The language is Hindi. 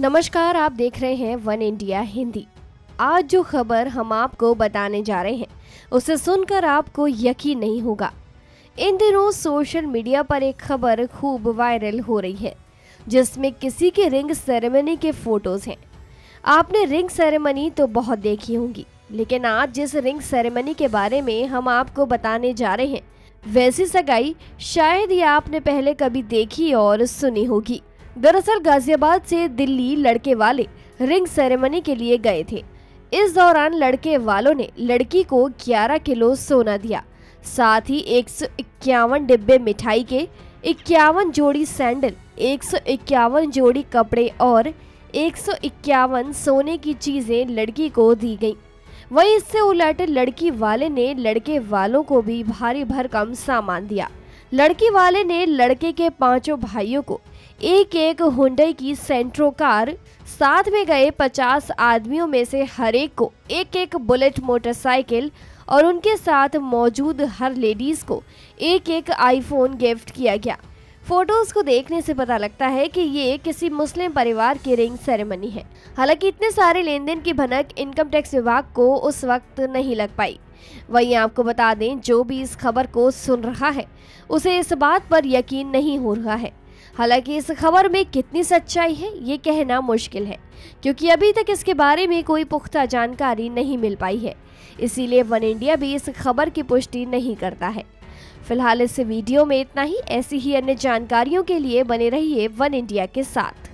नमस्कार, आप देख रहे हैं वन इंडिया हिंदी। आज जो खबर हम आपको बताने जा रहे हैं उसे सुनकर आपको यकीन नहीं होगा। इन दिनों सोशल मीडिया पर एक खबर खूब वायरल हो रही है जिसमें किसी की रिंग सेरेमनी के फोटोज हैं। आपने रिंग सेरेमनी तो बहुत देखी होंगी, लेकिन आज जिस रिंग सेरेमनी के बारे में हम आपको बताने जा रहे हैं वैसी सगाई शायद ही आपने पहले कभी देखी और सुनी होगी। दरअसल गाजियाबाद से दिल्ली लड़के वाले रिंग सेरेमनी के लिए गए थे। इस दौरान लड़के वालों ने लड़की को 11 किलो सोना दिया, साथ ही 151 डिब्बे मिठाई के, 51 जोड़ी सैंडल, 151 जोड़ी कपड़े और 151 सोने की चीजें लड़की को दी गईं। वहीं इससे उलट लड़की वाले ने लड़के वालों को भी भारी भरकम सामान दिया। लड़की वाले ने लड़के के 5 भाइयों को एक एक हुंडई की सेंट्रो कार, साथ में गए 50 आदमियों में से हर एक को एक एक बुलेट मोटरसाइकिल और उनके साथ मौजूद हर लेडीज को एक एक आईफोन गिफ्ट किया गया। फोटोज को देखने से पता लगता है कि ये किसी मुस्लिम परिवार की रिंग सेरेमनी है। हालांकि इतने सारे लेन देन की भनक इनकम टैक्स विभाग को उस वक्त नहीं लग पाई। वहीं आपको बता दें, जो भी इस खबर को सुन रहा है उसे इस बात पर यकीन नहीं हो रहा है। हालांकि इस खबर में कितनी सच्चाई है ये कहना मुश्किल है, क्योंकि अभी तक इसके बारे में कोई पुख्ता जानकारी नहीं मिल पाई है। इसीलिए वन इंडिया भी इस खबर की पुष्टि नहीं करता है। फिलहाल इस वीडियो में इतना ही। ऐसी ही अन्य जानकारियों के लिए बने रहिए वन इंडिया के साथ।